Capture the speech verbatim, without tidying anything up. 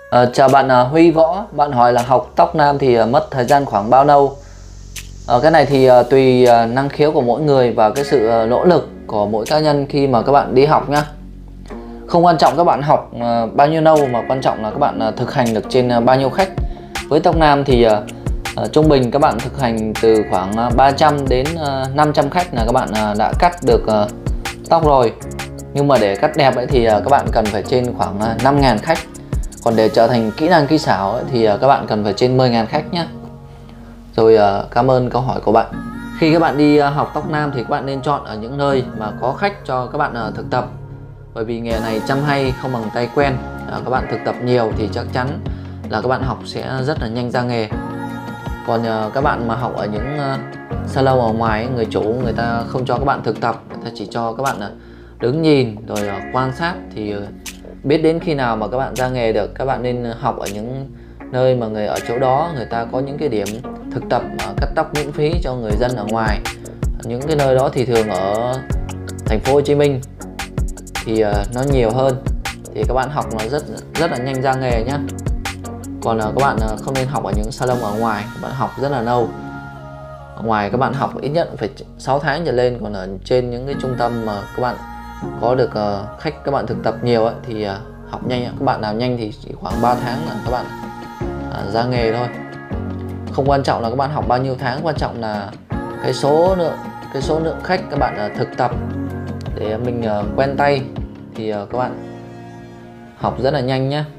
Ờ, Chào bạn à, Huy Võ, bạn hỏi là học tóc nam thì à, mất thời gian khoảng bao lâu? Ờ, cái này thì à, tùy à, năng khiếu của mỗi người và cái sự à, nỗ lực của mỗi cá nhân khi mà các bạn đi học nhá. Không quan trọng các bạn học à, bao nhiêu lâu, mà quan trọng là các bạn à, thực hành được trên à, bao nhiêu khách. Với tóc nam thì à, à, trung bình các bạn thực hành từ khoảng à, ba trăm đến à, năm trăm khách là các bạn à, đã cắt được à, tóc rồi. Nhưng mà để cắt đẹp ấy thì à, các bạn cần phải trên khoảng à, năm nghìn khách. Còn để trở thành kỹ năng kỹ xảo ấy, thì các bạn cần phải trên mười nghìn khách nhé. Rồi cảm ơn câu hỏi của bạn. Khi các bạn đi học tóc nam thì các bạn nên chọn ở những nơi mà có khách cho các bạn thực tập. Bởi vì nghề này chăm hay không bằng tay quen. Các bạn thực tập nhiều thì chắc chắn là các bạn học sẽ rất là nhanh ra nghề. Còn các bạn mà học ở những salon ở ngoài, người chủ người ta không cho các bạn thực tập, người ta chỉ cho các bạn đứng nhìn rồi quan sát, thì biết đến khi nào mà các bạn ra nghề được. Các bạn nên học ở những nơi mà người ở chỗ đó người ta có những cái điểm thực tập cắt tóc miễn phí cho người dân ở ngoài. Những cái nơi đó thì thường ở thành phố Hồ Chí Minh thì nó nhiều hơn, thì các bạn học nó rất rất là nhanh ra nghề nhé. Còn các bạn không nên học ở những salon ở ngoài, các bạn học rất là lâu. Ở ngoài các bạn học ít nhất phải sáu tháng trở lên. Còn ở trên những cái trung tâm mà các bạn có được uh, khách các bạn thực tập nhiều ấy, thì uh, học nhanh. Các bạn nào nhanh thì chỉ khoảng ba tháng là các bạn uh, ra nghề thôi. Không quan trọng là các bạn học bao nhiêu tháng, quan trọng là cái số lượng cái số lượng khách các bạn uh, thực tập để mình uh, quen tay thì uh, các bạn học rất là nhanh nhé.